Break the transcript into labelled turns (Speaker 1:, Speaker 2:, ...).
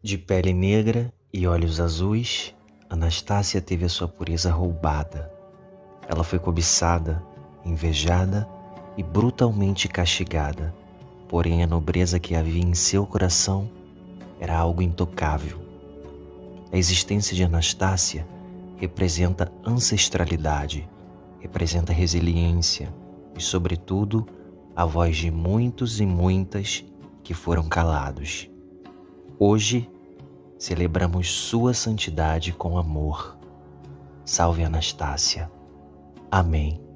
Speaker 1: De pele negra e olhos azuis, Anastácia teve a sua pureza roubada. Ela foi cobiçada, invejada e brutalmente castigada, porém a nobreza que havia em seu coração era algo intocável. A existência de Anastácia representa ancestralidade, representa resiliência e, sobretudo, a voz de muitos e muitas que foram calados. Hoje, celebramos sua santidade com amor. Salve Anastácia. Amém.